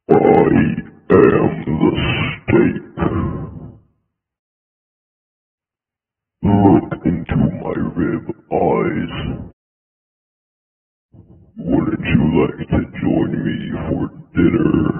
I am the steak. Look into my rib eyes. Wouldn't you like to join me for dinner?